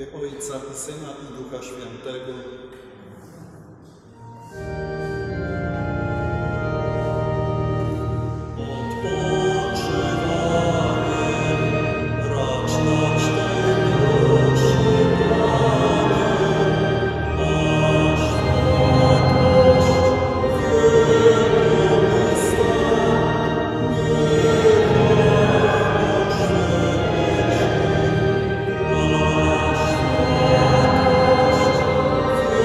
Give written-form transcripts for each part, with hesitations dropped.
imię Ojca i Syna i Ducha Świętego. Amen.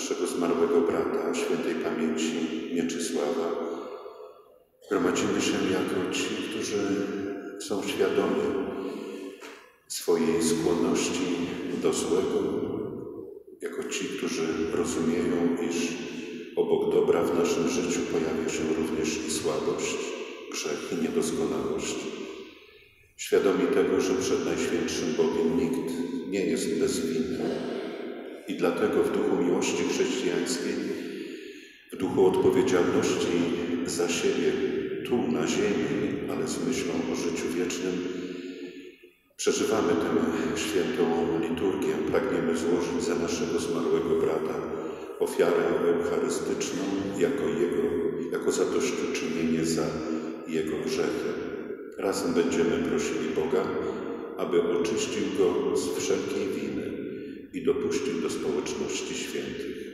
naszego zmarłego brata, świętej pamięci Mieczysława, gromadzimy się jako ci, którzy są świadomi swojej skłonności do złego, jako ci, którzy rozumieją, iż obok dobra w naszym życiu pojawia się również i słabość, grzech i niedoskonałość. Świadomi tego, że przed Najświętszym Bogiem nikt nie jest bez winy i dlatego w duchu miłości chrześcijańskiej, w duchu odpowiedzialności za siebie tu na ziemi, ale z myślą o życiu wiecznym, przeżywamy tę świętą liturgię. Pragniemy złożyć za naszego zmarłego brata ofiarę eucharystyczną jako zadośćuczynienie za jego grzechy. Razem będziemy prosili Boga, aby oczyścił go z wszelkiej winy i dopuścił do społeczności świętych.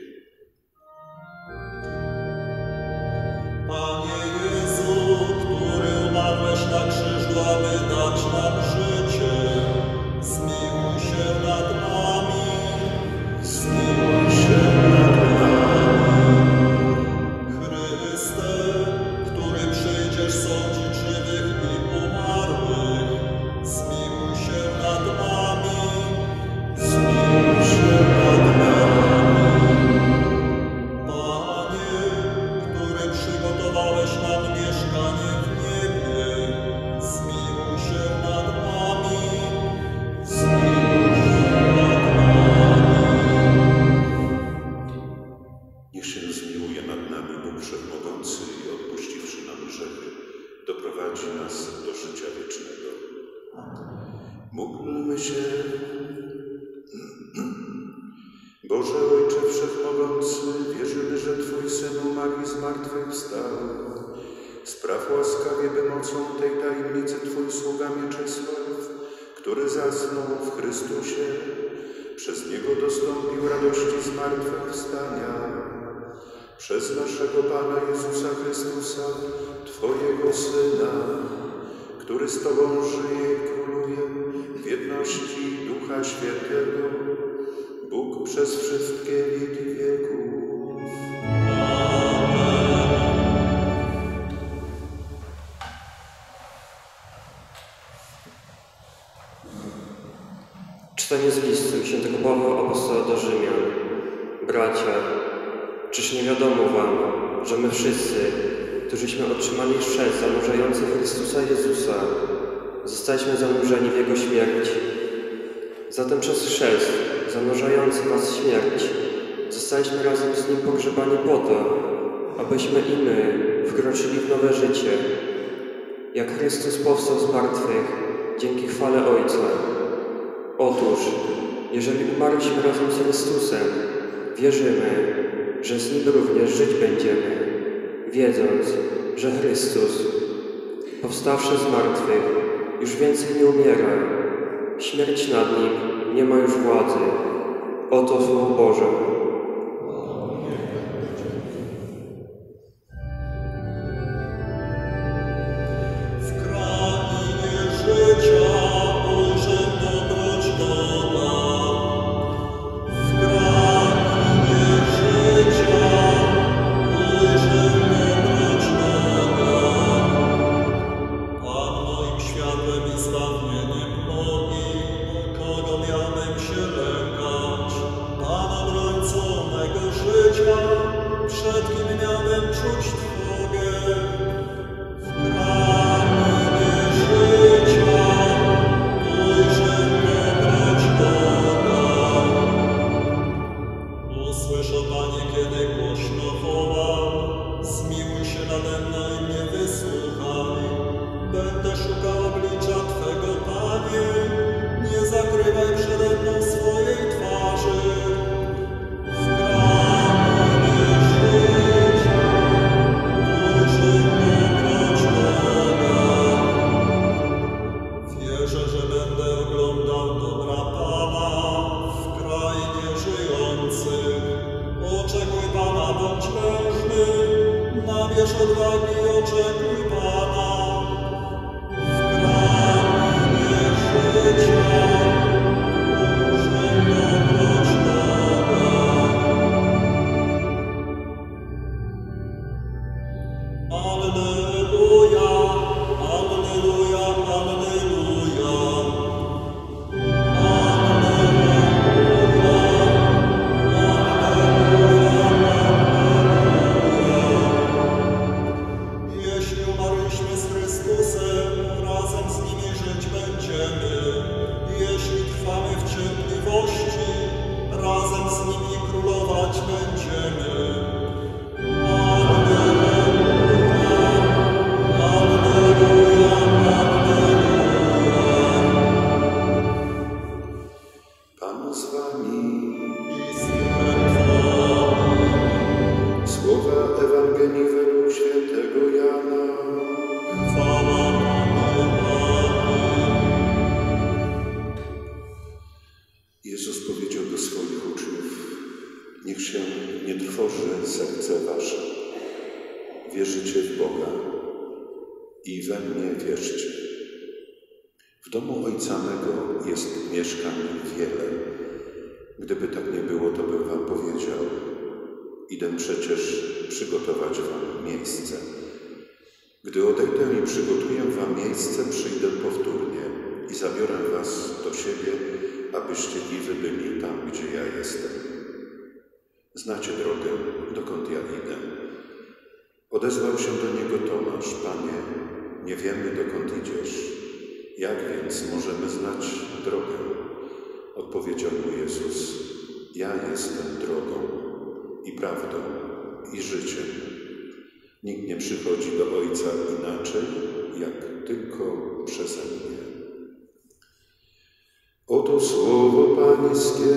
Panie Jezu, który umarłeś na krzyżu, aby dać nam życie, zmiłuj się nad nami. Zmiłuj się nad nami. Chryste, który przyjdziesz sądzić żywych i umarłych, zmiłuj się nad nami. Zmiłuj się nad nami. Panie, który przygotowałeś nam mieszkanie w niebie, zmiłuj się nad nami. Zmiłuj się nad nami. Niech się zmiłuje nad nami Bóg Wszechmogący i odpuściwszy nam grzechy, doprowadzi nas do życia wiecznego. Módlmy się. Boże Ojcze Wszechmogący, wierzymy, że Twój Syn umarł i zmartwychwstał. Spraw łaskawie, by mocą tej tajemnicy Twój sługa Mieczysław, który zasnął w Chrystusie, przez Niego dostąpił radości zmartwychwstania. Przez naszego Pana Jezusa Chrystusa, Twojego Syna, który z Tobą żyje i króluje w jedności Ducha Świętego, Bóg przez wszystkie wieki wieków. Czytanie z listu świętego Pawła Apostoła do Rzymian. Bracia, czyż nie wiadomo wam, że my wszyscy, którzyśmy otrzymali chrzest zanurzający Chrystusa Jezusa, zostaliśmy zanurzeni w Jego śmierć? Zatem przez chrzest zanurzający nas w śmierć zostaliśmy razem z Nim pogrzebani po to, abyśmy i my wkroczyli w nowe życie. Jak Chrystus powstał z martwych dzięki chwale Ojca. Otóż, jeżeli umarliśmy razem z Chrystusem, wierzymy, że z Nim również żyć będziemy, wiedząc, że Chrystus, powstawszy z martwych, już więcej nie umiera. Śmierć nad Nim nie ma już władzy. Oto Słowo Boże. W krainie życia ujrzę dobroć Boga. W krainie życia ujrzę dobroć Boga. Pan moim światłem i zbawieniem moim, kogo miałem się lękać? Pan obrońca i we mnie wierzcie. W domu Ojca mego jest mieszkań wiele. Gdyby tak nie było, to bym wam powiedział. Idę przecież przygotować wam miejsce. Gdy odejdę i przygotuję wam miejsce, przyjdę powtórnie i zabiorę was do siebie, abyście i wy byli tam, gdzie ja jestem. Znacie drogę, dokąd ja idę. Odezwał się do niego Tomasz: Panie, nie wiemy, dokąd idziesz. Jak więc możemy znać drogę? Odpowiedział mu Jezus: Ja jestem drogą i prawdą i życiem. Nikt nie przychodzi do Ojca inaczej, jak tylko przeze mnie. Oto słowo Pańskie.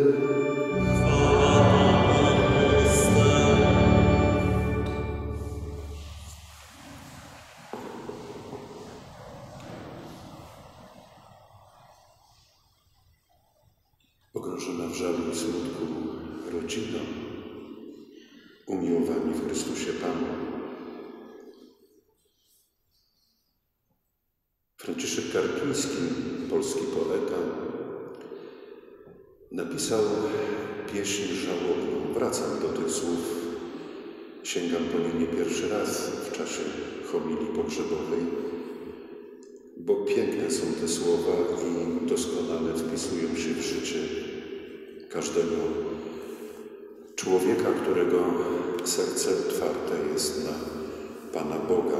Pogrążona w żalu i smutku rodzina, umiłowani w Chrystusie Panu. Franciszek Karpiński, polski poeta, napisał pieśń żałobną. Wracam do tych słów. Sięgam po nie nie pierwszy raz w czasie homilii pogrzebowej, bo piękne są te słowa i doskonale wpisują się w życie każdego człowieka, którego serce otwarte jest na Pana Boga.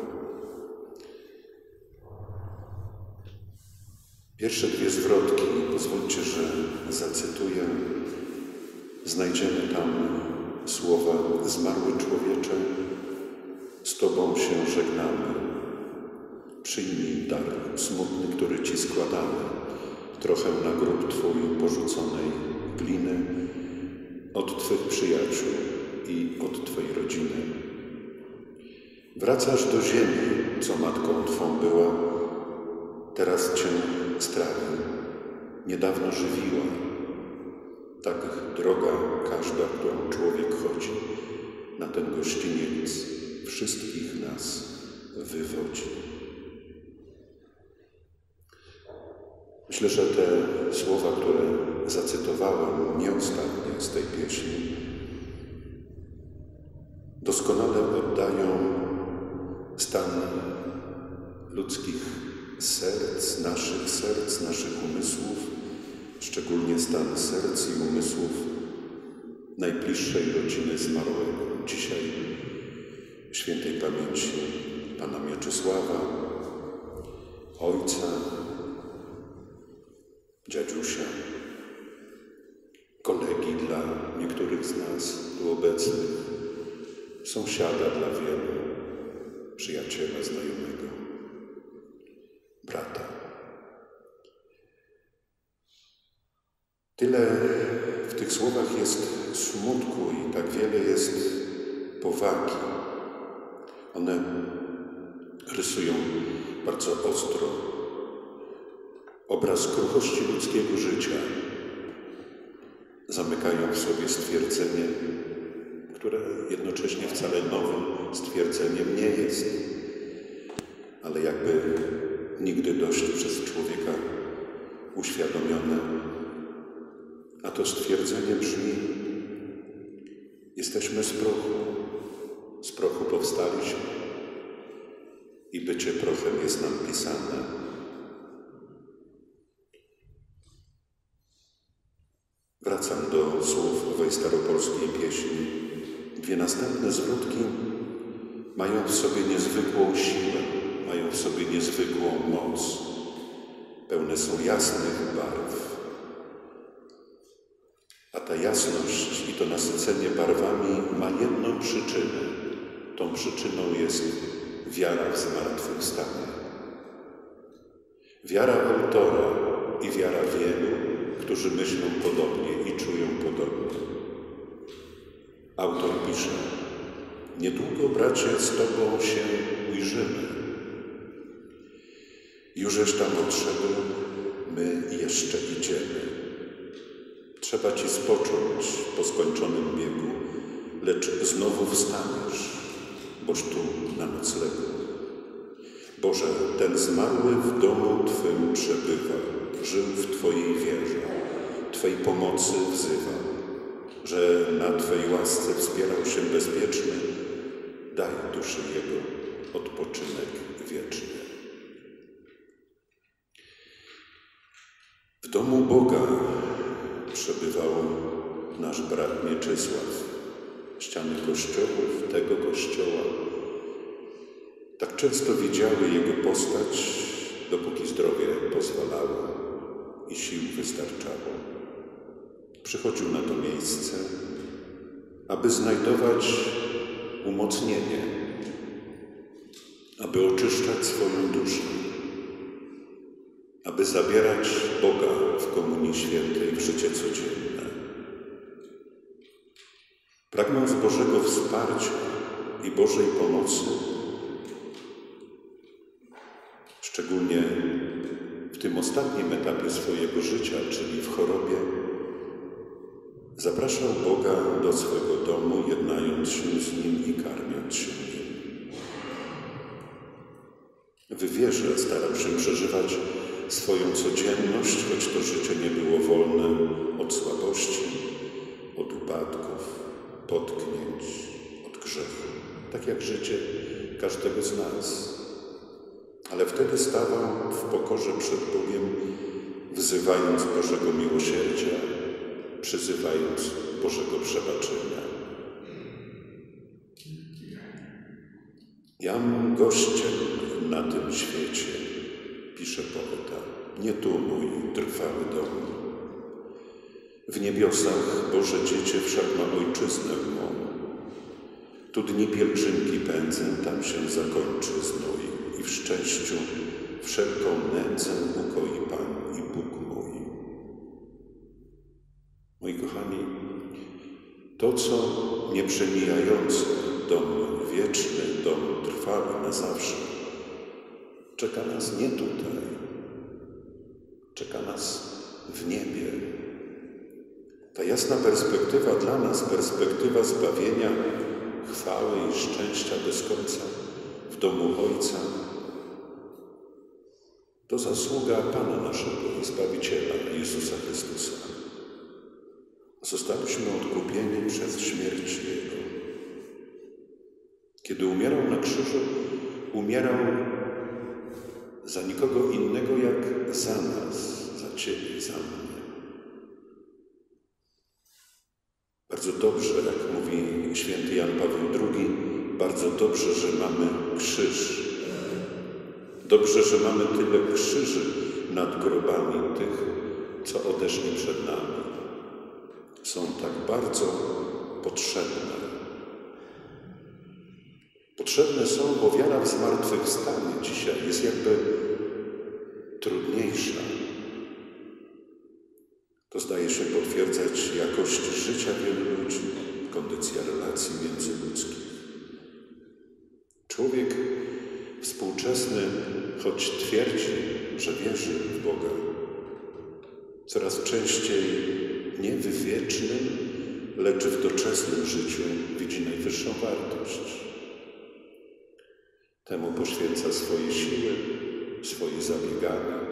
Pierwsze dwie zwrotki, pozwólcie, że zacytuję. Znajdziemy tam słowa: zmarły człowiecze, z Tobą się żegnamy. Przyjmij dar smutny, który Ci składamy, trochę na grób Twój porzuconej gliny, od Twych przyjaciół i od Twojej rodziny. Wracasz do ziemi, co matką Twą była, teraz Cię strawi, niedawno żywiła. Tak droga każda, którą człowiek chodzi, na ten gościniec wszystkich nas wywodzi. Myślę, że te słowa, które zacytowałem, nie ostatnie z tej pieśni, doskonale oddają stan ludzkich serc, naszych umysłów, szczególnie stan serc i umysłów najbliższej rodziny zmarłego. Dzisiaj świętej pamięci pana Mieczysława, ojca, dziadziusia, kolegi dla niektórych z nas tu obecnych, sąsiada dla wielu, przyjaciela, znajomego, brata. Tyle w tych słowach jest smutku i tak wiele jest powagi. One rysują bardzo ostro obraz kruchości ludzkiego życia. Zamykają w sobie stwierdzenie, które jednocześnie wcale nowym stwierdzeniem nie jest, ale jakby nigdy dość przez człowieka uświadomione. A to stwierdzenie brzmi: jesteśmy z prochu powstaliśmy i bycie prochem jest nam pisane. Wracam do słów owej staropolskiej pieśni. Dwie następne zwrotki mają w sobie niezwykłą siłę, mają w sobie niezwykłą moc. Pełne są jasnych barw. A ta jasność i to nasycenie barwami ma jedną przyczynę. Tą przyczyną jest wiara w zmartwychwstanie. Wiara autora i wiara wielu, którzy myślą podobnie i czują podobnie. Autor pisze: niedługo, bracie, z Tobą się ujrzymy. Jużeś tam odszedł, my jeszcze idziemy. Trzeba Ci spocząć po skończonym biegu, lecz znowu wstaniesz, boś tu na noclegu. Boże, ten zmarły w domu Twym przebywa, żył w Twojej wierze, Twej pomocy wzywa, że na Twej łasce wspierał się bezpieczny, daj duszy Jego odpoczynek wieczny. W domu Boga przebywał nasz brat Mieczysław. Ściany kościołów, tego kościoła, tak często widziały jego postać, dopóki zdrowie pozwalało i sił wystarczało. Przychodził na to miejsce, aby znajdować umocnienie, aby oczyszczać swoją duszę, aby zabierać Boga w Komunii Świętej w życie codzienne. Pragnąc Bożego wsparcia i Bożej pomocy, szczególnie w tym ostatnim etapie swojego życia, czyli w chorobie, zapraszał Boga do swego domu, jednając się z Nim i karmiąc się Nim. W wierze starał się przeżywać swoją codzienność, choć to życie nie było wolne od słabości, od upadków, potknięć, od grzechu, tak jak życie każdego z nas. Ale wtedy stawał w pokorze przed Bogiem, wzywając Bożego miłosierdzia, przyzywając Bożego przebaczenia. Jam gościem na tym świecie, pisze poeta, nie tu mój trwały dom. W niebiosach Boże Dziecię wszak ma ojczyznę mą. Tu dni pielgrzymki pędzę, tam się zakończy znój i w szczęściu wszelką nędzę ukoi Pan i Bóg mój. Moi kochani, to, co nieprzemijające, dom wieczny, dom trwały na zawsze, czeka nas nie tutaj, czeka nas w niebie. Ta jasna perspektywa dla nas, perspektywa zbawienia, chwały i szczęścia bez końca w domu Ojca, to zasługa Pana naszego i Zbawiciela, Jezusa Chrystusa. Zostaliśmy odkupieni przez śmierć Jego. Kiedy umierał na krzyżu, umierał za nikogo innego jak za nas, za Ciebie, za mnie. Bardzo dobrze, jak mówi święty Jan Paweł II, bardzo dobrze, że mamy krzyż. Dobrze, że mamy tyle krzyży nad grobami tych, co odeszli przed nami. Są tak bardzo potrzebne. Potrzebne są, bo wiara w zmartwychwstanie dzisiaj jest jakby trudniejsza. To zdaje się potwierdzać jakość życia wielu ludzi, kondycja relacji międzyludzkich. Człowiek współczesny, choć twierdzi, że wierzy w Boga, coraz częściej nie w wiecznym, lecz w doczesnym życiu widzi najwyższą wartość. Temu poświęca swoje siły, swoje zabiegania.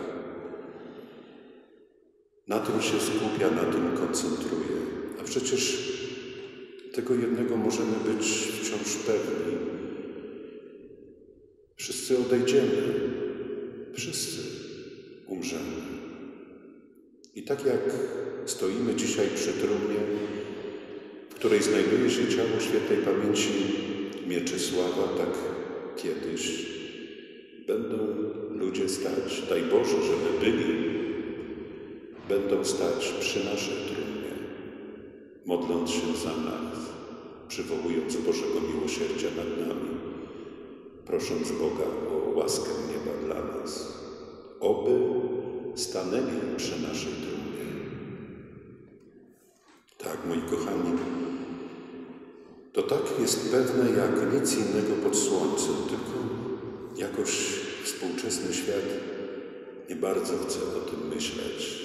Na tym się skupia, na tym koncentruje. A przecież tego jednego możemy być wciąż pewni. Wszyscy odejdziemy, wszyscy umrzemy. I tak jak stoimy dzisiaj przy trumnie, w której znajduje się ciało świętej pamięci Mieczysława, tak kiedyś będą ludzie stać, daj Boże, żeby byli, będą stać przy naszej trumnie, modląc się za nas, przywołując Bożego miłosierdzia nad nami, prosząc Boga o łaskę nieba dla nas, oby stanęli przy naszej trumnie. Tak, moi kochani, to tak jest pewne jak nic innego pod słońcem, tylko jakoś współczesny świat nie bardzo chce o tym myśleć.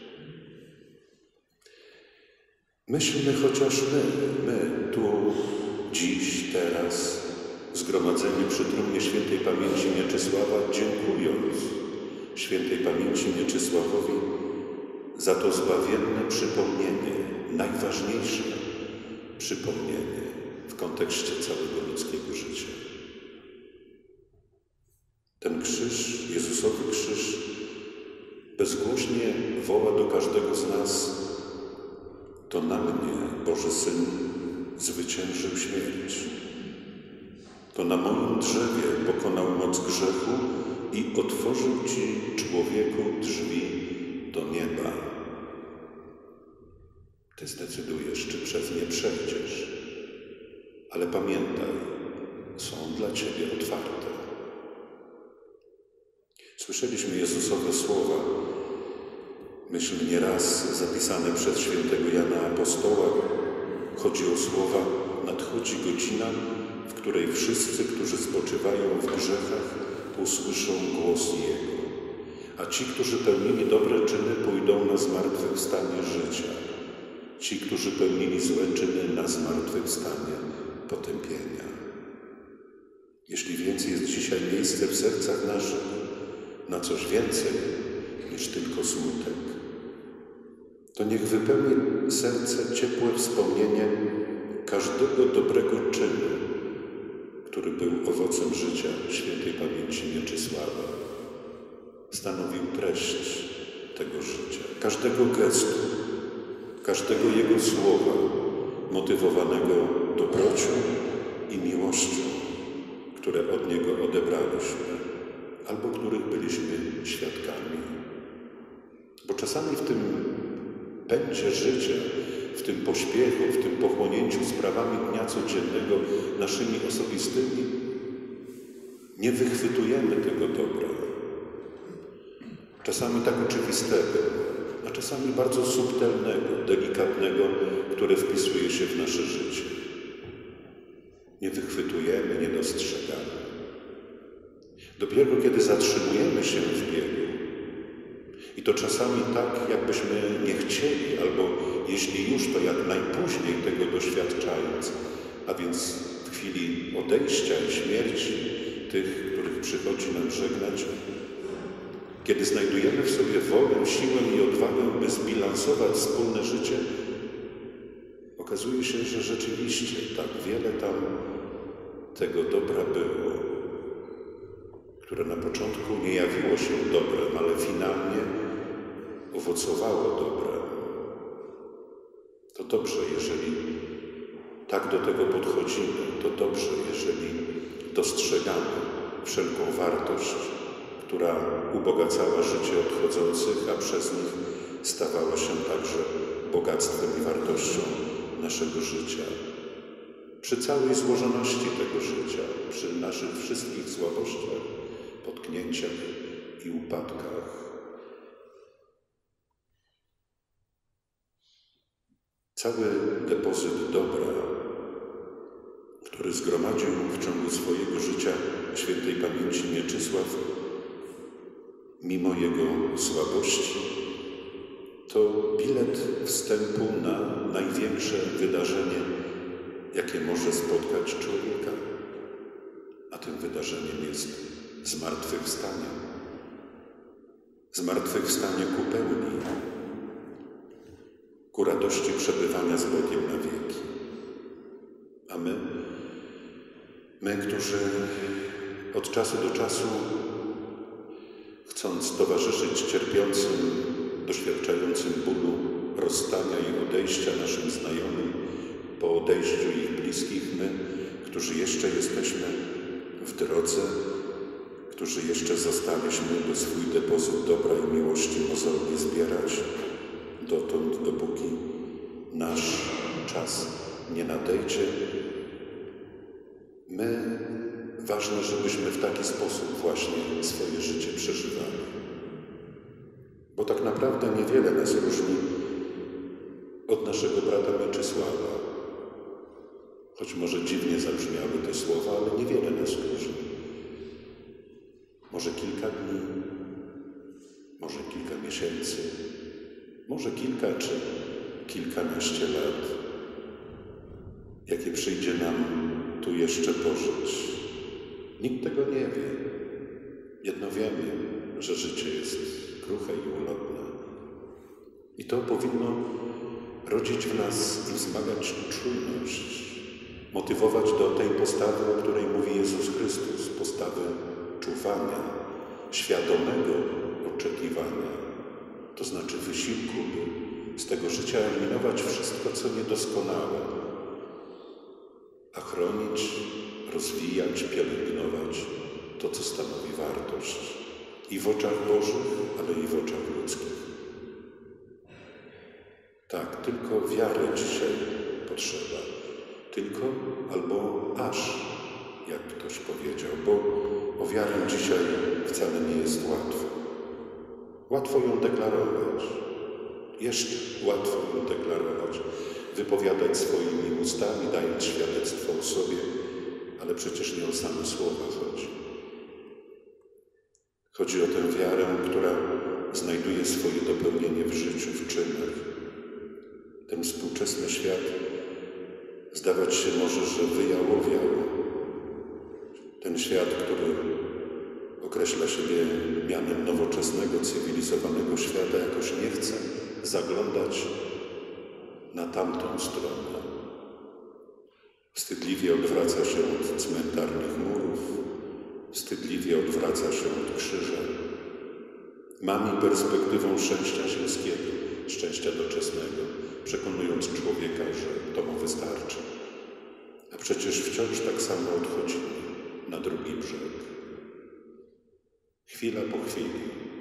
Myślmy chociaż my tu, dziś, teraz, zgromadzeni przy trumnie świętej pamięci Mieczysława, Mieczysława, dziękując świętej pamięci Mieczysławowi za to zbawienne przypomnienie, najważniejsze przypomnienie w kontekście całego ludzkiego życia. Ten krzyż, Jezusowy krzyż, bezgłośnie woła do każdego z nas: to na mnie Boży Syn zwyciężył śmierć. To na moim drzewie pokonał moc grzechu i otworzył Ci, człowieku, drzwi do nieba. Ty zdecydujesz, czy przez nie przejdziesz, ale pamiętaj, są dla Ciebie otwarte. Słyszeliśmy Jezusowe słowa, myślę nieraz zapisane przez świętego Jana Apostoła. Chodzi o słowa: nadchodzi godzina, w której wszyscy, którzy spoczywają w grzechach, usłyszą głos Jego, a ci, którzy pełnili dobre czyny, pójdą na zmartwychwstanie życia. Ci, którzy pełnili złe czyny, na zmartwychwstanie potępienia. Jeśli więc jest dzisiaj miejsce w sercach naszych na coś więcej niż tylko smutek, to niech wypełni serce ciepłe wspomnienie każdego dobrego czynu, który był owocem życia świętej pamięci Mieczysława. Stanowił treść tego życia, każdego gestu, każdego jego słowa motywowanego dobrocią i miłością, które od niego odebraliśmy albo których byliśmy świadkami. Bo czasami w tym pędzie życia, w tym pośpiechu, w tym pochłonięciu sprawami dnia codziennego naszymi osobistymi, nie wychwytujemy tego dobra. Czasami tak oczywistego, a czasami bardzo subtelnego, delikatnego, które wpisuje się w nasze życie. Nie wychwytujemy, nie dostrzegamy. Dopiero kiedy zatrzymujemy się w biegu, i to czasami tak, jakbyśmy nie chcieli, albo jeśli już, to jak najpóźniej tego doświadczając, a więc w chwili odejścia i śmierci tych, których przychodzi nam żegnać, kiedy znajdujemy w sobie wolę, siłę i odwagę, by zbilansować wspólne życie, okazuje się, że rzeczywiście tak wiele tam tego dobra było, które na początku nie jawiło się dobrem, ale finalnie owocowało dobrem. To dobrze, jeżeli tak do tego podchodzimy, to dobrze, jeżeli dostrzegamy wszelką wartość, która ubogacała życie odchodzących, a przez nich stawała się także bogactwem i wartością naszego życia. Przy całej złożoności tego życia, przy naszych wszystkich słabościach, potknięciach i upadkach. Cały depozyt dobra, który zgromadził w ciągu swojego życia świętej pamięci Mieczysław, mimo jego słabości, to bilet wstępu na największe wydarzenie, jakie może spotkać człowieka. A tym wydarzeniem jest zmartwychwstanie. Zmartwychwstanie ku pełni, ku radości przebywania z Bogiem na wieki. A my, którzy od czasu do czasu, chcąc towarzyszyć cierpiącym, doświadczającym bólu, rozstania i odejścia naszym znajomym, po odejściu ich bliskich, my, którzy jeszcze jesteśmy w drodze, którzy jeszcze zostaliśmy, by swój depozyt dobra i miłości mozolnie zbierać, dotąd, dopóki nasz czas nie nadejdzie. My, ważne, żebyśmy w taki sposób właśnie swoje życie przeżywali. Bo tak naprawdę niewiele nas różni od naszego brata Mieczysława. Choć może dziwnie zabrzmiały te słowa, ale niewiele nas różni. Może kilka dni, może kilka miesięcy, może kilka czy kilkanaście lat, jakie przyjdzie nam tu jeszcze pożyć. Nikt tego nie wie. Jedno wiemy, że życie jest kruche i ulotne. I to powinno rodzić w nas i wzmagać czujność, motywować do tej postawy, o której mówi Jezus Chrystus, postawy czuwania, świadomego oczekiwania, to znaczy wysiłku, by z tego życia eliminować wszystko, co niedoskonałe, a chronić, rozwijać, pielęgnować to, co stanowi wartość i w oczach Bożych, ale i w oczach ludzkich. Tak, tylko wiary dzisiaj potrzeba. Tylko albo aż, jak ktoś powiedział, bo o wiarę dzisiaj wcale nie jest łatwo. Łatwo ją deklarować, jeszcze łatwo ją deklarować, wypowiadać swoimi ustami, dając świadectwo o sobie, ale przecież nie o same słowa chodzi. Chodzi o tę wiarę, która znajduje swoje dopełnienie w życiu, w czynach. Ten współczesny świat zdawać się może, że wyjałowiał. Ten świat, który określa siebie mianem nowoczesnego, cywilizowanego świata, jakoś nie chce zaglądać na tamtą stronę. Wstydliwie odwraca się od cmentarnych murów, wstydliwie odwraca się od krzyża. Mami perspektywą szczęścia ziemskiego, szczęścia doczesnego, przekonując człowieka, że to mu wystarczy. A przecież wciąż tak samo odchodzimy na drugi brzeg. Chwila po chwili,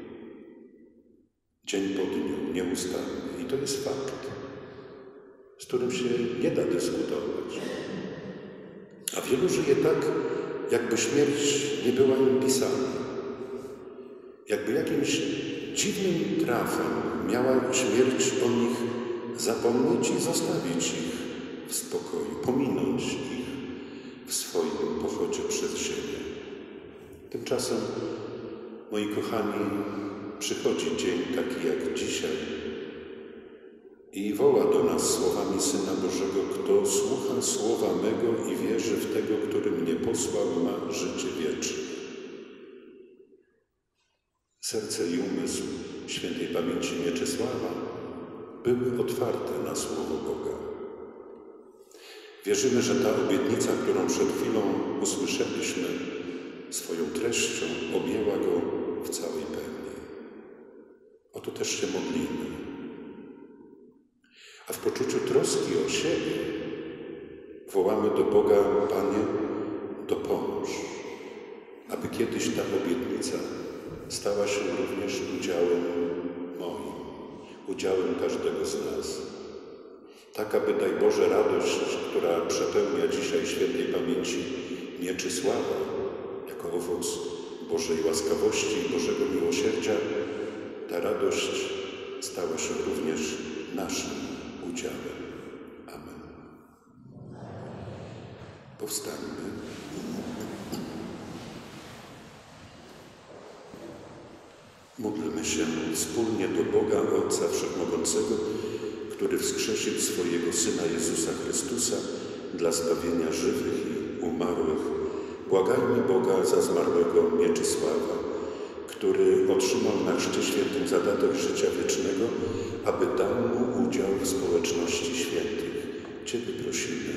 dzień po dniu, nieustannie. I to jest fakt, z którym się nie da dyskutować. A wielu żyje tak, jakby śmierć nie była im pisana. Jakby jakimś dziwnym trafem miała śmierć o nich zapomnieć i zostawić ich w spokoju, pominąć ich w swoim pochodzie przez ziemię. Tymczasem, moi kochani, przychodzi dzień taki jak dzisiaj i woła do nas słowami Syna Bożego: kto słucha słowa mego i wierzy w tego, który mnie posłał, ma życie wieczne. Serce i umysł świętej pamięci Mieczysława były otwarte na Słowo Boga. Wierzymy, że ta obietnica, którą przed chwilą usłyszeliśmy, swoją treścią objęła go w całej pełni. O to też się modlimy. A w poczuciu troski o siebie wołamy do Boga: Panie, dopomóż, aby kiedyś ta obietnica stała się również udziałem moim, udziałem każdego z nas. Tak, aby, daj Boże, radość, która przepełnia dzisiaj świętej pamięci Mieczysława, jako owoc Bożej łaskawości i Bożego miłosierdzia, ta radość stała się również naszym udziałem. Amen. Powstańmy. Módlmy się wspólnie do Boga Ojca Wszechmogącego, który wskrzesił swojego Syna Jezusa Chrystusa dla zbawienia żywych i umarłych. Błagajmy Boga za zmarłego Mieczysława, który otrzymał na chrzcie świętym zadatek życia wiecznego, aby dał mu udział w społeczności świętych. Ciebie prosimy.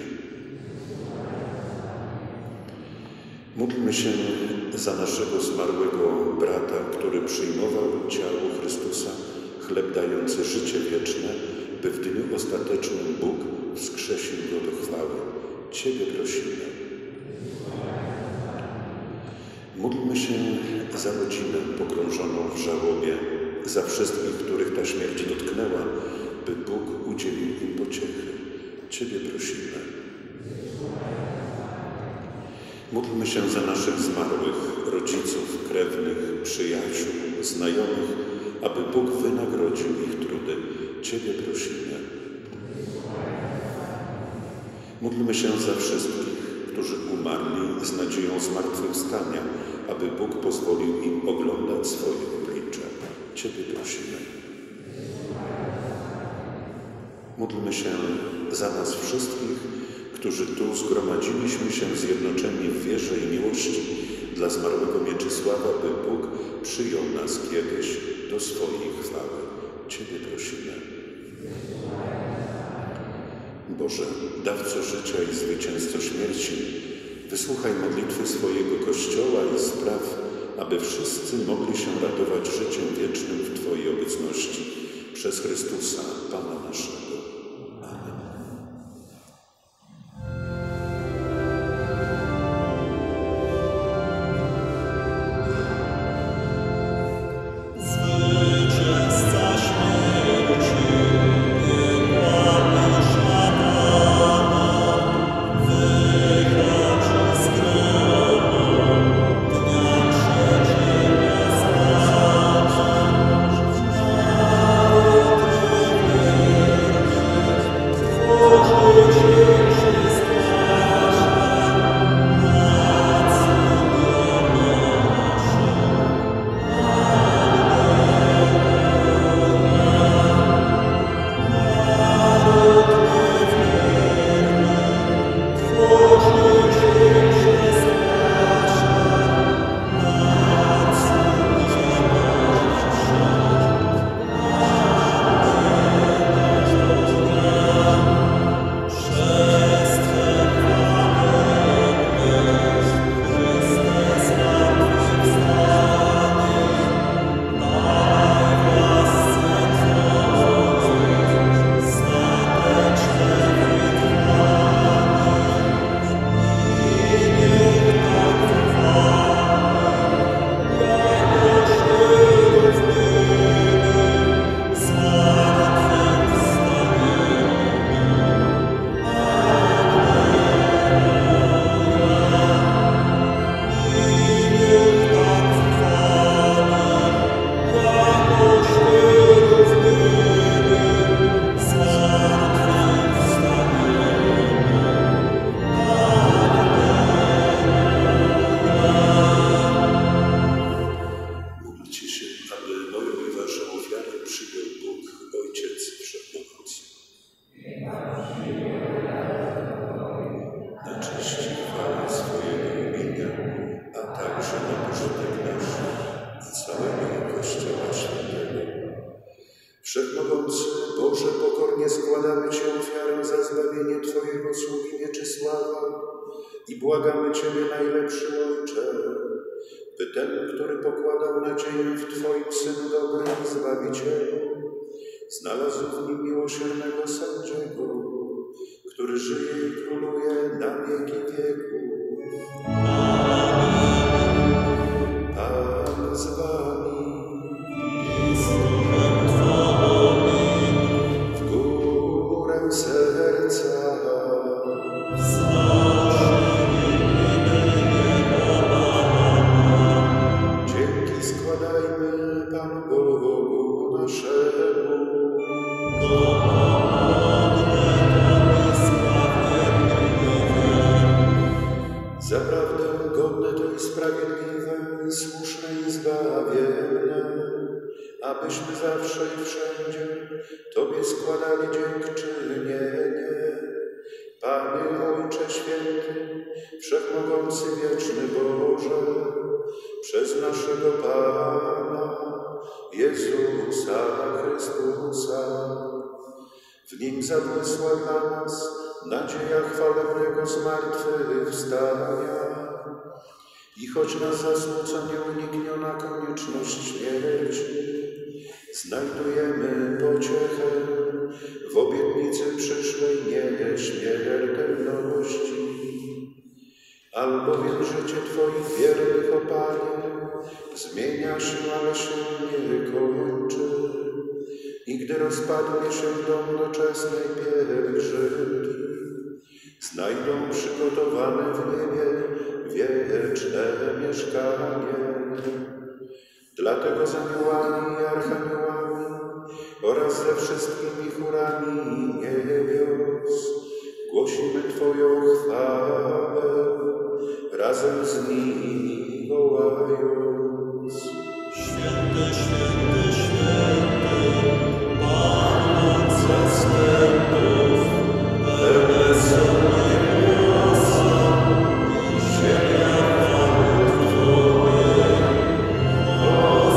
Módlmy się za naszego zmarłego brata, który przyjmował ciało Chrystusa, chleb dający życie wieczne, by w dniu ostatecznym Bóg wskrzesił go do chwały. Ciebie prosimy. Módlmy się za rodzinę pogrążoną w żałobie, za wszystkich, których ta śmierć dotknęła, by Bóg udzielił im pociechy. Ciebie prosimy. Módlmy się za naszych zmarłych, rodziców, krewnych, przyjaciół, znajomych, aby Bóg wynagrodził ich trudy. Ciebie prosimy. Módlmy się za wszystkich, którzy umarli z nadzieją zmartwychwstania, aby Bóg pozwolił im oglądać swoje oblicze. Ciebie prosimy. Módlmy się za nas wszystkich, którzy tu zgromadziliśmy się zjednoczeni w wierze i miłości dla zmarłego Mieczysława, by Bóg przyjął nas kiedyś do swojej chwały. Ciebie prosimy. Boże, dawco życia i zwycięzco śmierci, wysłuchaj modlitwy swojego Kościoła i spraw, aby wszyscy mogli się radować życiem wiecznym w Twojej obecności. Przez Chrystusa, Pana naszego. Amen. Zwycięzca śmierci, piekła i szatana, wychodzi z grobu, dnia trzeciego zmarł. Wszechmogący Boże, pokornie składamy Ci ofiarę za zbawienie Twojego sługi Mieczysława i błagamy Ciebie, najlepszy Ojcze, by ten, który pokładał nadzieję w Twoim Synu dobrym i Zbawicielu, znalazł w nim miłosiernego sędziego, który żyje i króluje na wieki wieków. Pan z Wami. W górę serca. Dzięki składajmy Panu Bogu naszemu. Zaprawdę godne to i sprawiedliwe, słuszne i zbawienne, abyśmy zawsze i wszędzie Tobie składali dziękczynienie. Panie Ojcze Święty, Wszechmogący Wieczny Boże, przez naszego Pana Jezusa Chrystusa. W Nim zabłysła dla nas nadzieja chwalebnego zmartwychwstania. I choć nas zasmuca nieunikniona konieczność śmierci, znajdujemy pociechę w obietnicy przyszłej nieśmiertelności. Albowiem życie Twoich wiernych, o Panie, zmienia się, ale się nie kończy. I gdy rozpadnie się dom doczesnej pielgrzymki, znajdą przygotowane w niebie wieczne mieszkanie. Dlatego z aniołami i archaniołami oraz ze wszystkimi chórami niebios głosimy Twoją chwałę, razem z nimi wołając: Święty, święty, święty, Pan zastępów, pełne są niebiosa i ziemia chwały Twojej.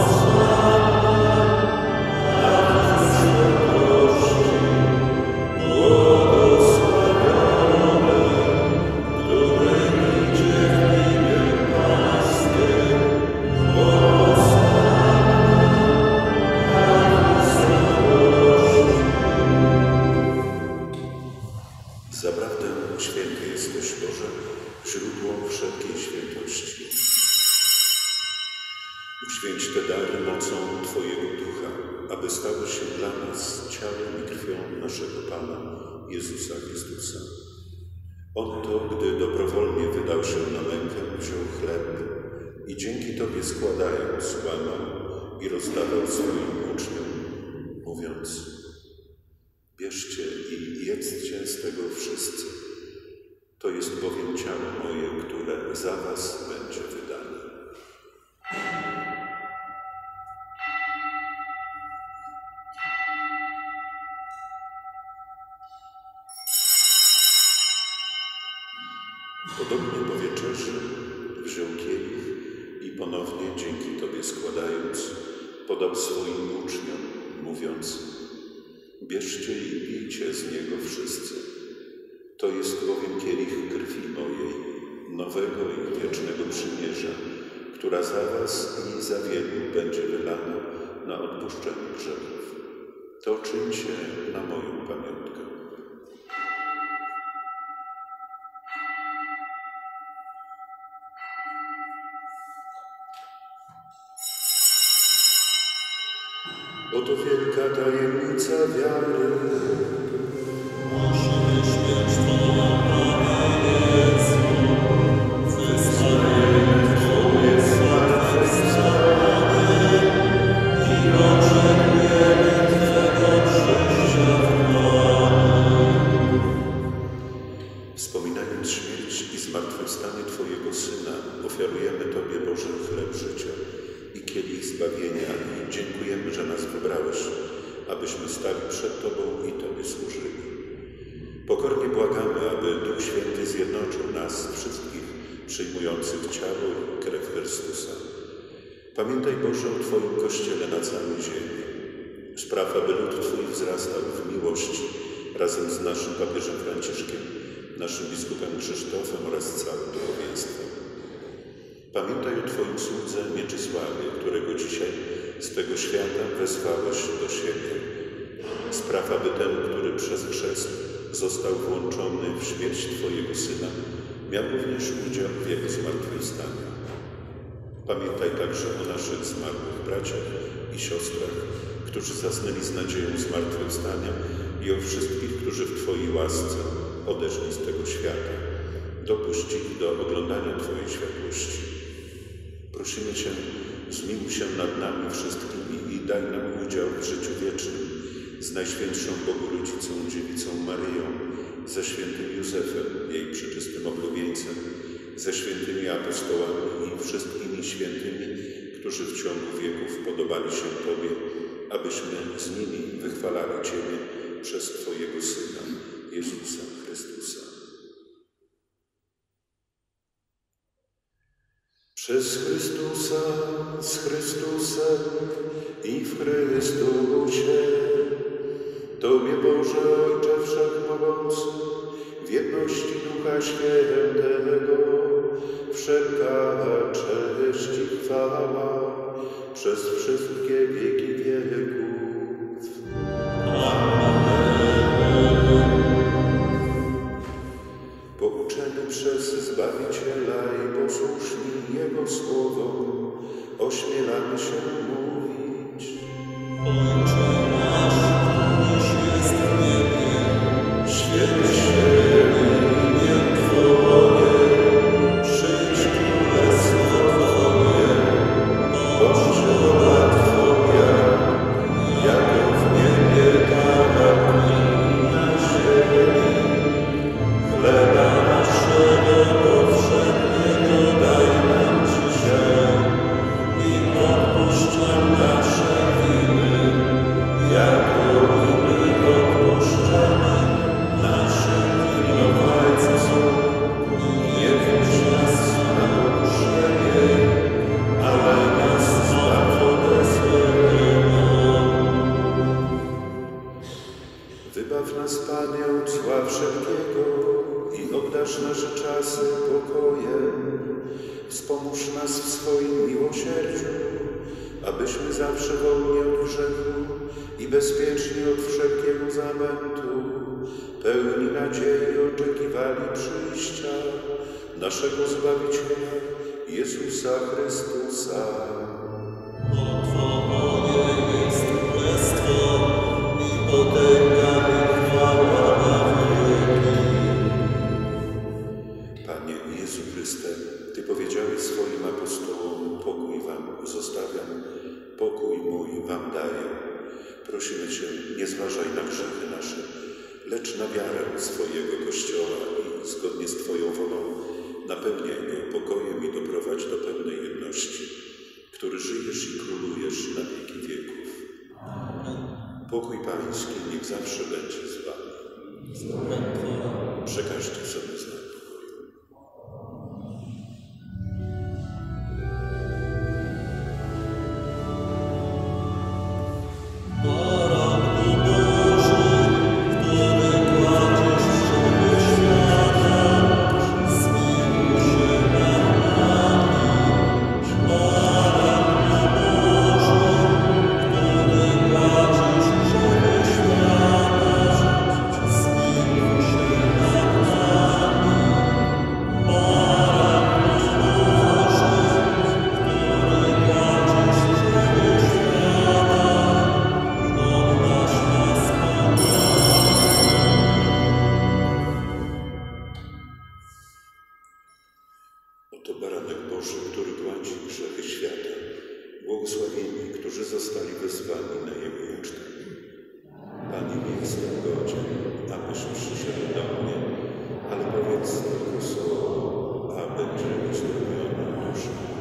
Uświęć te dary mocą Twojego Ducha, aby stały się dla nas ciałem i krwią naszego Pana Jezusa Chrystusa. On to, gdy dobrowolnie wydał się na mękę, wziął chleb i dzięki Tobie składając, łamał i rozdawał swoim uczniom, mówiąc: bierzcie i jedzcie z tego wszyscy. To jest bowiem ciało moje, które za was będzie wydane. Podobnie po wieczerzy wziął kielich i ponownie dzięki Tobie składając, podał swoim uczniom, mówiąc: bierzcie i pijcie z niego wszyscy. To jest bowiem kielich krwi mojej, nowego i wiecznego przymierza, która za was i za wielu będzie wylana na odpuszczenie grzechów. To czyńcie na moją pamiątkę. Oto wielka tajemnica wiary. Musimy śmierć Twoją, Panie Jezu, wyznajemy Twoje zmartwychwstanie i oczekujemy Twego przyjścia w Panie. Wspominając śmierć i zmartwychwstanie Twojego Syna, ofiarujemy Tobie, Boże, chleb życia i kielich zbawienia i dziękujemy, że nas wybrałeś, abyśmy stali przed Tobą i Tobie służyli. Pokornie błagamy, aby Duch Święty zjednoczył nas wszystkich przyjmujących ciało i krew Chrystusa. Pamiętaj, Boże, o Twoim Kościele na całej ziemi. Spraw, aby lud Twój wzrastał w miłości razem z naszym papieżem Franciszkiem, naszym biskupem Krzysztofem oraz całym duchowieństwem. Pamiętaj o Twoim słudze Mieczysławie, którego dzisiaj z tego świata wezwałeś do siebie. Spraw, aby ten, który przez chrzest został włączony w śmierć Twojego Syna, miał również udział w Jego zmartwychwstaniu. Pamiętaj także o naszych zmarłych braciach i siostrach, którzy zasnęli z nadzieją zmartwychwstania i o wszystkich, którzy w Twojej łasce odeszli z tego świata. Dopuść ich do oglądania Twojej światłości. Prosimy Cię, zmiłuj się nad nami wszystkimi i daj nam udział w życiu wiecznym z Najświętszą Bogorodicą Dziewicą Maryją, ze świętym Józefem, jej przeczystym oblubieńcem, ze świętymi apostołami i wszystkimi świętymi, którzy w ciągu wieków podobali się Tobie, abyśmy z nimi wychwalali Ciebie przez Twojego Syna, Jezusa Chrystusa. Przez Chrystusa, z Chrystusem i w Chrystusie, Tobie, Boże Ojcze Wszechmogący, w jedności Ducha Świętego, wszelka cześć i chwała przez wszystkie wieki wieków. Pouczeni przez Zbawiciela i posłuszni Jego słowom, ośmielamy się mówić: Ojcze nasz, któryś jest w niebie, święty się imię Twoje, przyjdź królestwo Twoje, bądź wola Twoja, jako w niebie, tak i na ziemi. Chleba naszego powszedniego daj nam dzisiaj i odpuść nam nasze winy, jako i my odpuszczamy naszym winowajcom. Nie wódź nas na pokuszenie, ale nas zbaw ode złego. Wybaw nas, Panie, od zła wszelkiego i obdarz nasze czasy pokojem. Wspomóż nas w swoim miłosierdziu, abyśmy zawsze wolni od grzechu i bezpieczni od wszelkiego zamętu, pełni nadziei oczekiwali przyjścia naszego Zbawiciela, Jezusa Chrystusa. pozostawiam, pokój mój wam daję. Prosimy Cię, nie zważaj na grzechy nasze, lecz na wiarę swojego Kościoła i zgodnie z Twoją wolą napełniaj go pokojem i doprowadź do pełnej jedności, który żyjesz i królujesz na wieki wieków. Pokój Pański niech zawsze będzie z Wami. Przekażcie sobie znak pokoju. Oto baranek Boży, który płaci grzechy świata. Błogosławieni, którzy zostali wezwani na Jego ucztę. Panie, nie jestem godzien, abyś przyszedł do mnie, ale powiedz tylko słowo, a będzie uzdrowiona dusza moja.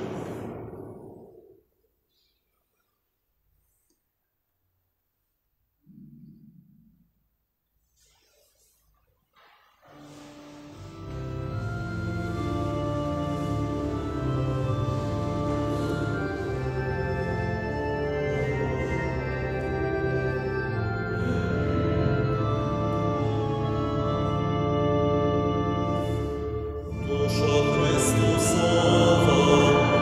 Duszo Chrystusowa,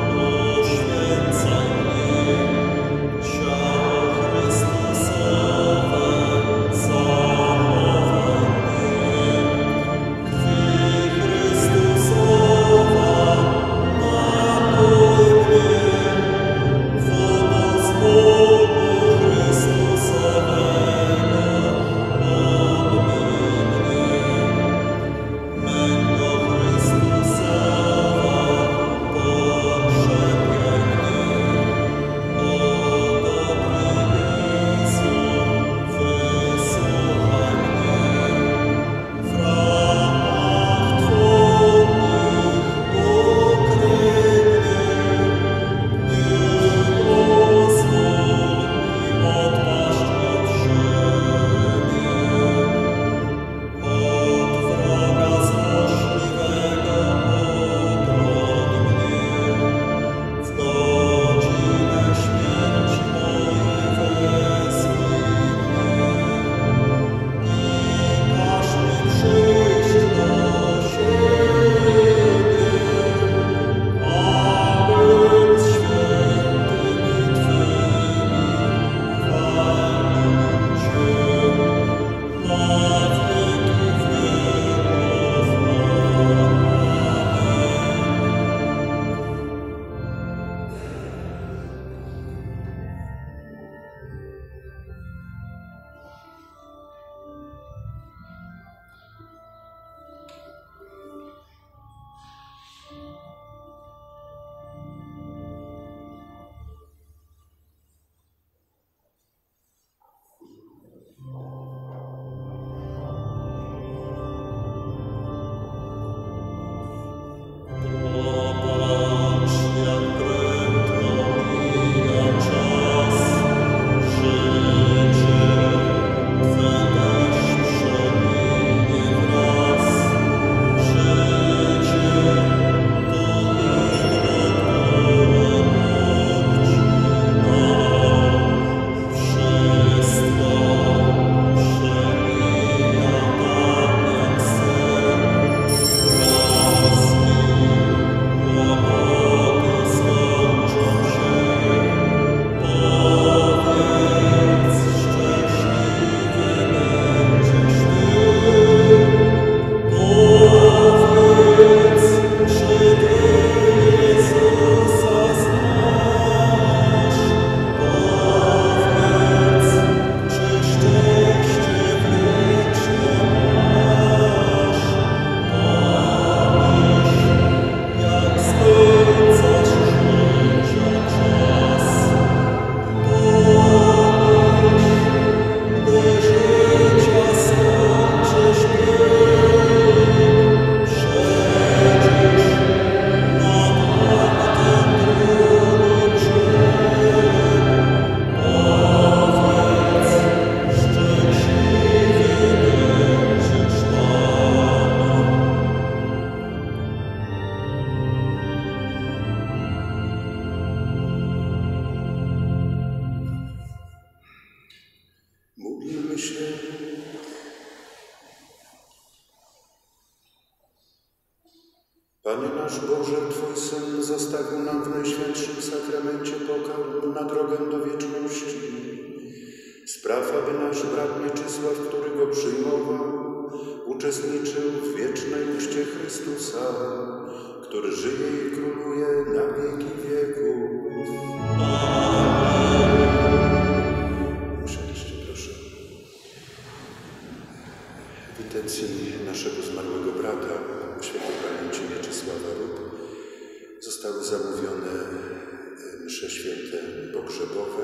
Módlmy się. Panie nasz Boże, Twój Syn zostawił nam w Najświętszym Sakramencie pokarm na drogę do wieczności. Spraw, aby nasz brat Mieczysław, który go przyjmował, uczestniczył w wiecznej uczcie Chrystusa, który żyje i króluje na wieki wieków. Usiądźcie, proszę. W intencji naszego zmarłego brata, świętej pamięci Mieczysława Rup, zostały zamówione msze święte pogrzebowe.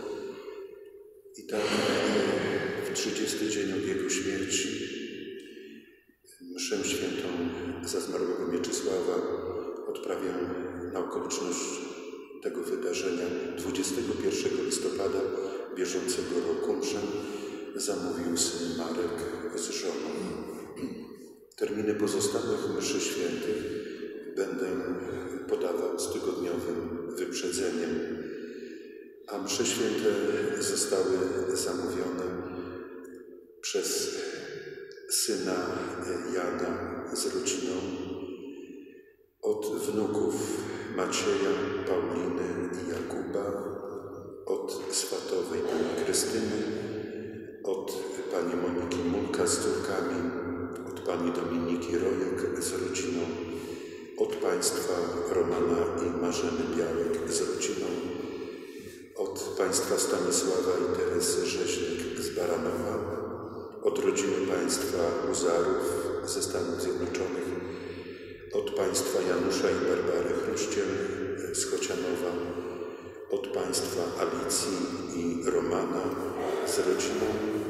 I tak w 30. dzień od jego śmierci mszę świętą za zmarłego Mieczysława odprawię na okoliczność tego wydarzenia 21 listopada bieżącego roku. Mszę zamówił syn Marek z żoną. Terminy pozostałych mszy świętych będę podawał z tygodniowym wyprzedzeniem, a msze święte zostały zamówione przez syna Jana z rodziną, od wnuków Macieja, Pauliny i Jakuba, od swatowej pani Krystyny, od pani Moniki Mulka z córkami, od pani Dominiki Rojek z rodziną, od państwa Romana i Marzeny Białek z rodziną, od państwa Stanisława i Teresy Rzeźnik z Baranowa, od rodziny państwa Huzarów ze Stanów Zjednoczonych, od państwa Janusza i Barbary Chruściel z Chocianowa, od państwa Alicji i Romana z rodziną,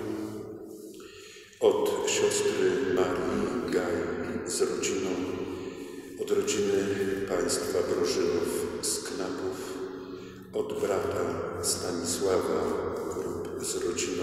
od siostry Marii Gaj z rodziną, od rodziny państwa Brożynów z Knapów, od brata Stanisława Rup z rodziną,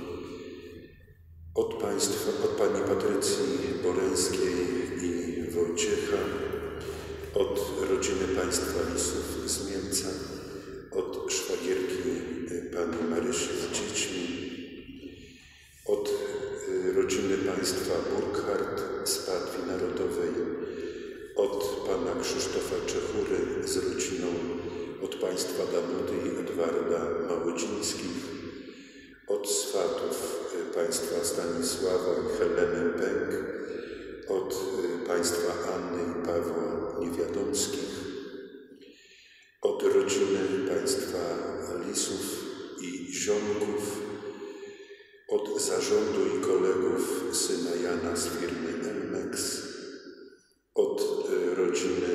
od pani Patrycji Boreńskiej i Wojciecha, od rodziny państwa Lisów z Mielca, od szwagierki pani Marysi z dziećmi, od rodziny państwa Burkhardt z Patwi Narodowej, od pana Krzysztofa Czechury z rodziną, od państwa Danuty i Edwarda Małodzińskich, od swatów państwa Stanisława i Heleny Pęk, od państwa Anny i Pawła Niewiadomskich, od rodziny państwa Lisów i Ziomków, od zarządu i kolegów syna Jana z firmy Elmex, od rodziny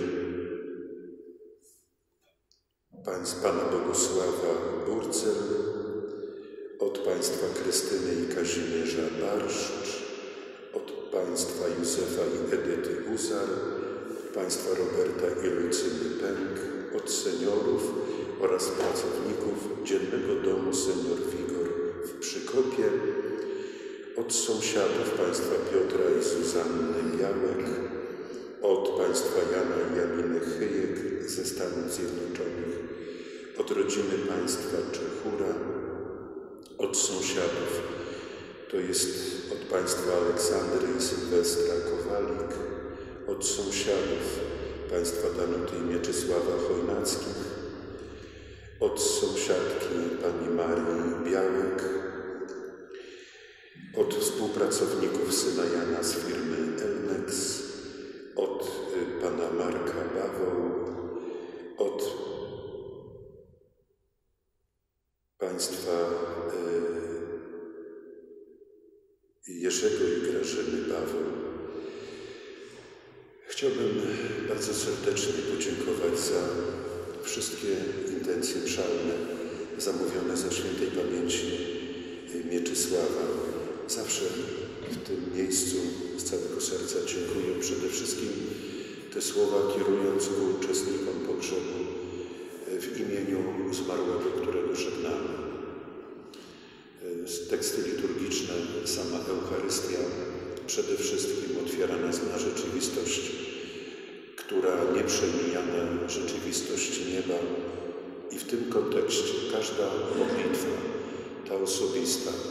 pana Bogusława Burcel, od państwa Krystyny i Kazimierza Barszcz, od państwa Józefa i Edyty Uzar, państwa Roberta i Lucyny Pęk, od seniorów oraz pracowników Dziennego Domu Senior Wigor w Przykopie, od sąsiadów państwa Piotra i Zuzanny Białek, od państwa Jana i Janiny Chyjek ze Stanów Zjednoczonych, od rodziny państwa Czechura, od sąsiadów, to jest od państwa Aleksandry i Sylwestra Kowalik, od sąsiadów państwa Danuty i Mieczysława Chojnackich, od sąsiadki pani Marii Białek, od współpracowników syna Jana z firmy Elmex, od pana Marka Bawoł, od państwa Jerzego i Grażyny Bawoł. Chciałbym bardzo serdecznie podziękować za wszystkie intencje mszalne zamówione za świętej pamięci Mieczysława. Zawsze w tym miejscu z całego serca dziękuję przede wszystkim te słowa kierując ku uczestnikom pogrzebu w imieniu zmarłego, którego żegnamy. Teksty liturgiczne, sama Eucharystia przede wszystkim otwiera nas na rzeczywistość, która nieprzemijana rzeczywistość nieba i w tym kontekście każda modlitwa, ta osobista,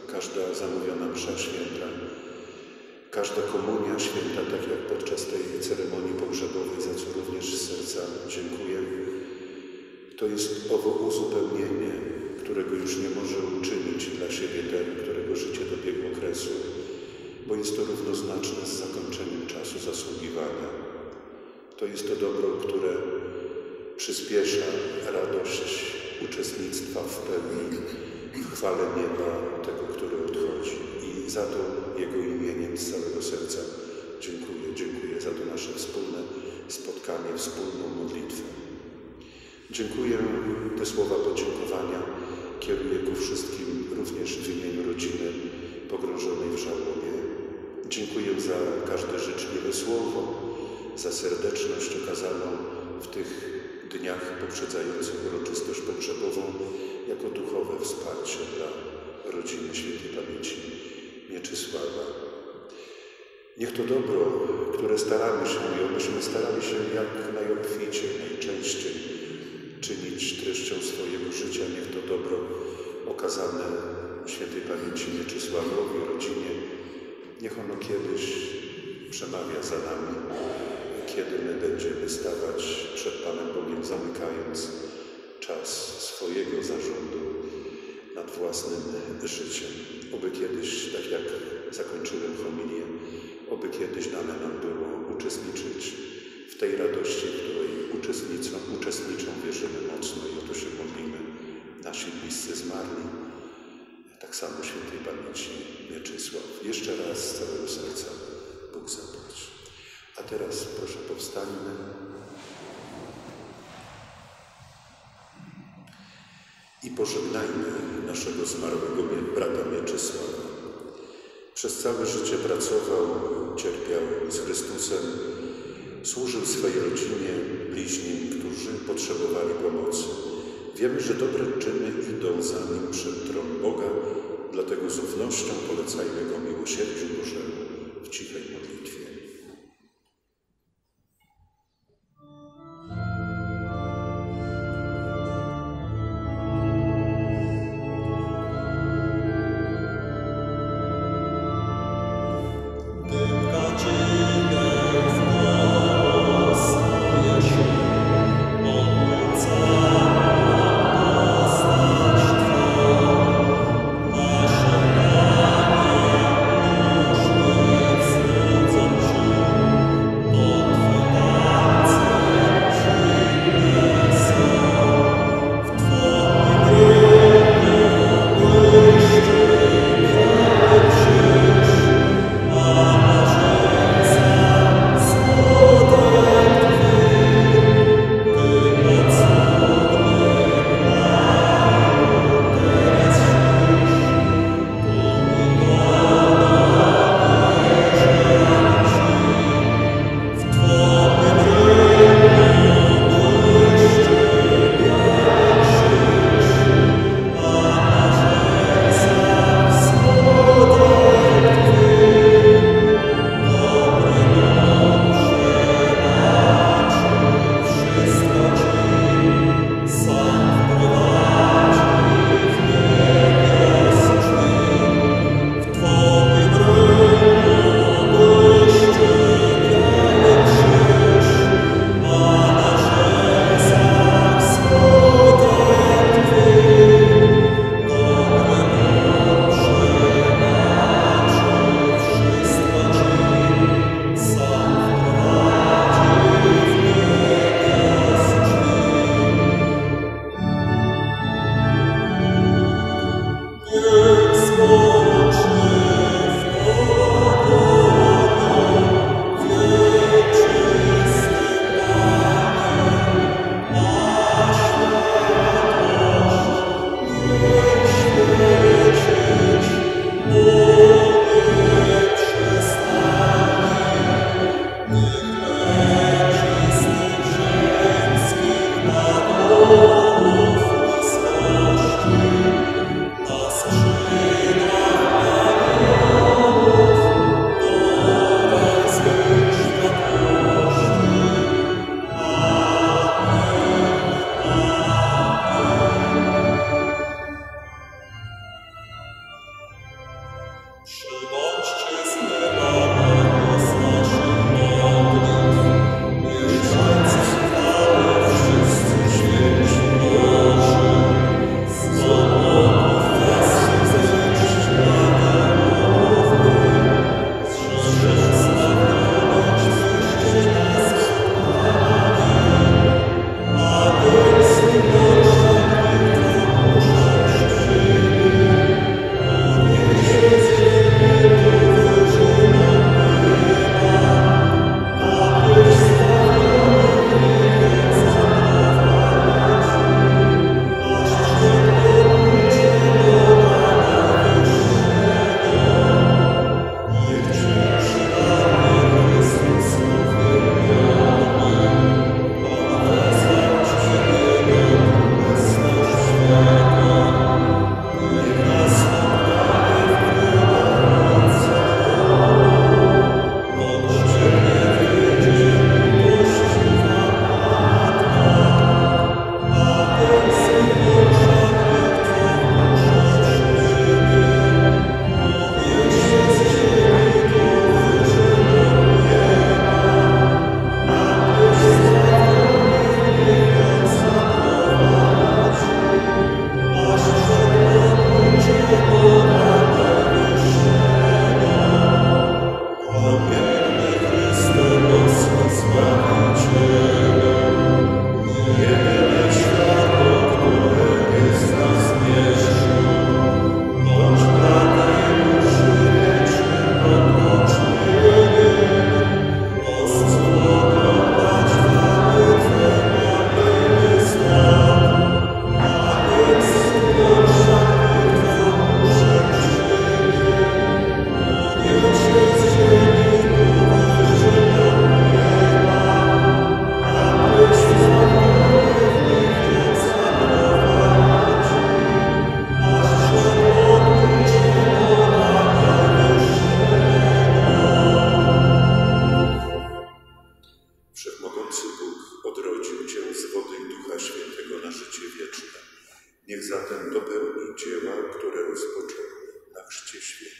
każda zamówiona msza święta, każda komunia święta, tak jak podczas tej ceremonii pogrzebowej, za co również z serca dziękuję, to jest owo uzupełnienie, którego już nie może uczynić dla siebie ten, którego życie dobiegło kresu, bo jest to równoznaczne z zakończeniem czasu zasługiwania. To jest to dobro, które przyspiesza radość uczestnictwa w pełni w chwale nieba tego, który odchodzi. I za to Jego imieniem z całego serca dziękuję. Dziękuję za to nasze wspólne spotkanie, wspólną modlitwę. Dziękuję, te słowa podziękowania kieruję ku wszystkim, również w imieniu rodziny pogrążonej w żałobie. Dziękuję za każde życzliwe słowo, za serdeczność okazaną w tych dniach poprzedzających uroczystość pogrzebową jako duchowe wsparcie dla rodziny świętej pamięci Mieczysława. Niech to dobro, które staramy się i obyśmy starali się jak najobficiej, najczęściej czynić treścią swojego życia, niech to dobro okazane świętej pamięci Mieczysławowi, rodzinie, niech ono kiedyś przemawia za nami, kiedy my będziemy stawać przed Panem Bogiem, zamykając czas swojego zarządu nad własnym życiem. Oby kiedyś, tak jak zakończyłem homilię, oby kiedyś dane nam było uczestniczyć w tej radości, w której uczestniczą, wierzymy mocno i o to się modlimy nasi bliscy zmarli. Tak samo świętej pamięci Mieczysław. Jeszcze raz z całego serca Bóg zapłać. A teraz proszę powstańmy. I pożegnajmy naszego zmarłego brata Mieczysława. Przez całe życie pracował, cierpiał z Chrystusem, służył swej rodzinie, bliźnim, którzy potrzebowali pomocy. Wiemy, że dobre czyny idą za nim przed tron Boga, dlatego z ufnością polecajmy go miłosierdziu Bożemu w cichej modlitwie. Nasze Panie, już my Niech zatem dopełni dzieła, które rozpoczął na Chrzcie Świętym.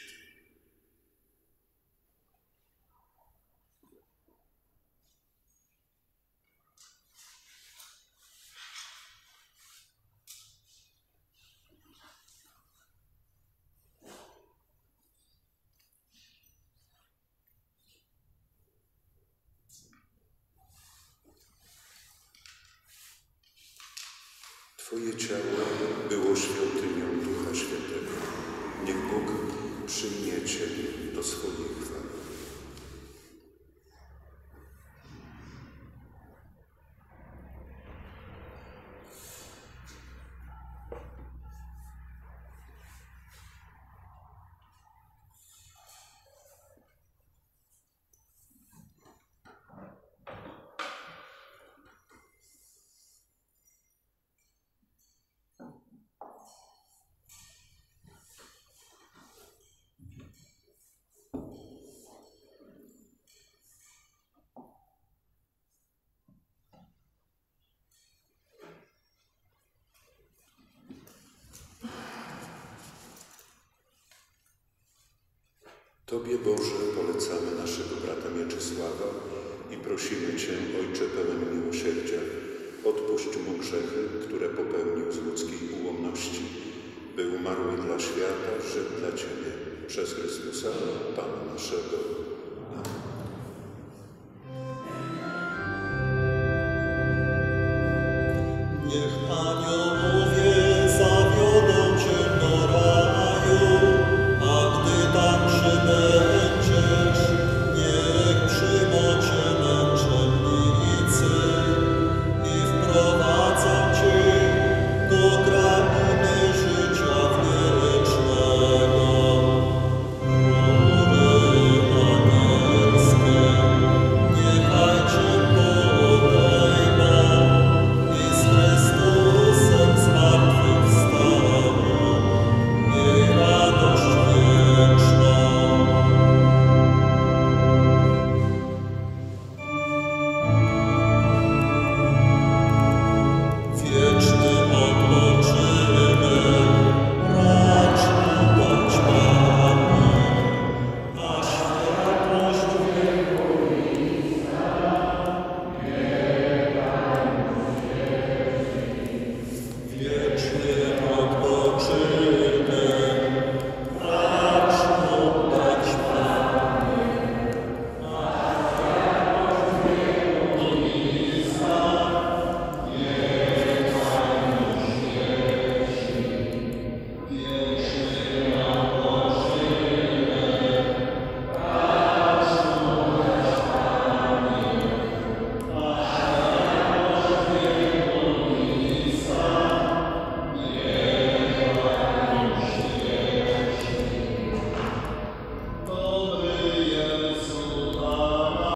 Twoje ciało było świątynią Ducha Świętego. Niech Bóg przyjmie Cię do swojej chwały. Tobie, Boże, polecamy naszego brata Mieczysława i prosimy Cię, Ojcze pełen miłosierdzia, odpuść mu grzechy, które popełnił z ludzkiej ułomności, by umarły dla świata, żył dla Ciebie, przez Chrystusa, Pana naszego.